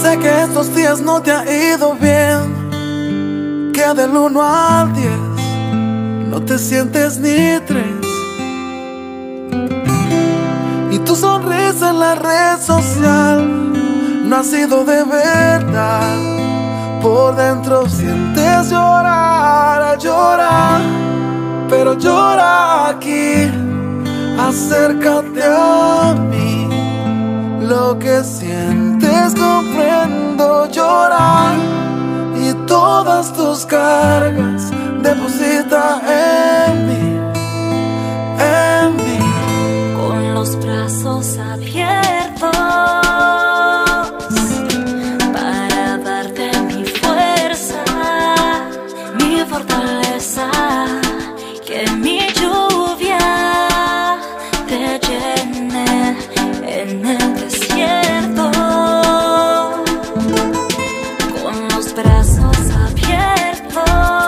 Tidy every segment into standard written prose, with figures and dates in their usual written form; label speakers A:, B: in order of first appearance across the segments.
A: Sé que estos días no te ha ido bien, que del 1 al 10 no te sientes ni 3. Y tu sonrisa en la red social no ha sido de verdad. Por dentro sientes llorar, llorar, pero llora aquí. Acércate a mí. Lo que sientes comprendo, llorar, y todas tus cargas deposita en mí, en mí.
B: Con los brazos abiertos para darte mi fuerza, mi fortaleza, que mi lluvia te llene en el desierto. Con los brazos abiertos,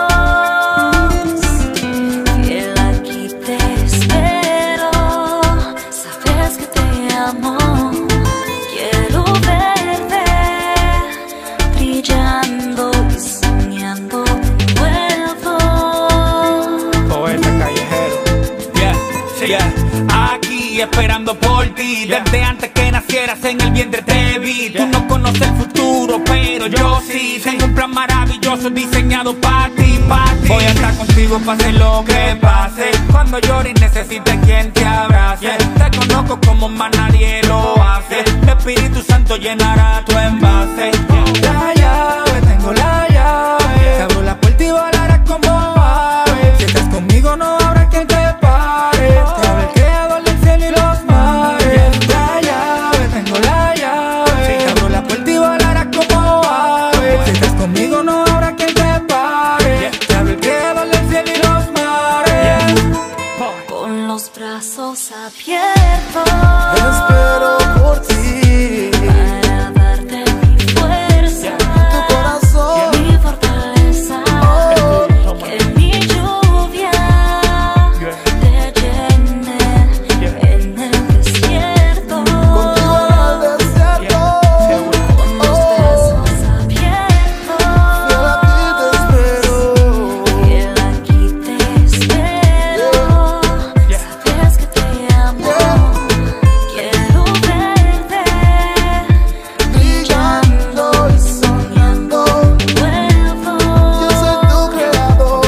B: fiel aquí te espero. Sabes que te amo, quiero verte brillando y soñando de nuevo.
C: Poeta callejero, aquí esperando por ti. Desde antes que nacieras en el vientre te vi. Tú no conoces el futuro, pero yo sí. Tengo un plan maravilloso diseñado para ti, Voy a estar contigo pase lo que pase. Cuando llores necesites quien te abrace. Te conozco como más nadie lo hace. El Espíritu Santo llenará tu envase. La llave, tengo la llave. Te abro la puerta y volarás como ave. Si estás conmigo no habrá quien te pare. Te habla el creador del cielo y los mares. La llave, tengo la llave. Te abro la puerta y volarás como ave. Si estás conmigo no habrá quien te pare. Te habla el creador del cielo y los mares.
B: Con los brazos abiertos
A: Espero por ti,
B: para darte mi fuerza,
A: tu corazón,
B: mi fortaleza, que mi lluvia te llene en el desierto.
A: contigo en el desierto.
B: Con los brazos abiertos,
A: Fiel a ti te espero.
B: fiel aquí te espero. Sabes que te amo, quiero verte brillando y soñando de nuevo.
A: Yo soy tu creador.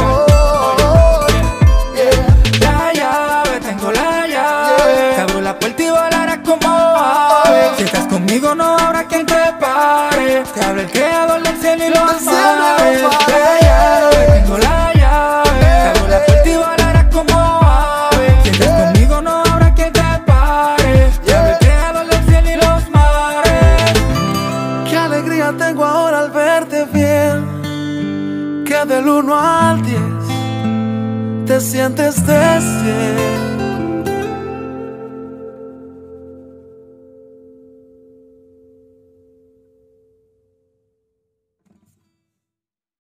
C: La llave, tengo la llave. Te abro la puerta y volarás como ave. Si estás conmigo no habrá quien te pare. Te habla el creador del cielo y los mares. La llave, tengo la llave. Te abro la puerta y volarás como ave. Si estás conmigo no habrá quien te pare. Te habla el creador del cielo y los mares.
A: Qué alegría tengo ahora al verte bien, que del 1 al 10 te sientes de 100.